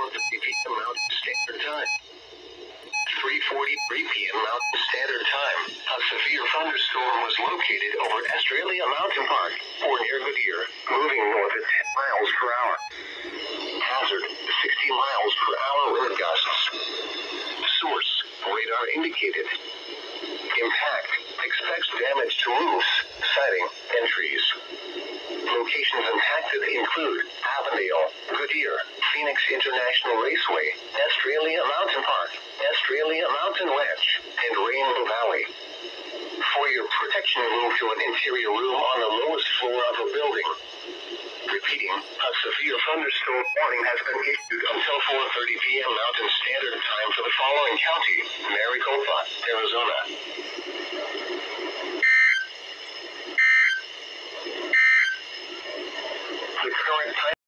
p.m. Mountain Standard Time. 3:43 p.m. Mountain Standard Time. A severe thunderstorm was located over Australia Mountain Park, or near Goodyear, moving north at 10 miles per hour. Hazard, 60 miles per hour wind gusts. Source, radar indicated. Impact, expects damage to roofs, siding, and trees. Locations impacted include Avondale, Goodyear, Phoenix International Raceway, Australia Mountain Park, Australia Mountain Ranch, and Rainbow Valley. For your protection, move to an interior room on the lowest floor of a building. Repeating, a severe thunderstorm warning has been issued until 4:30 p.m. Mountain Standard Time for the following county: Maricopa, Arizona. The current time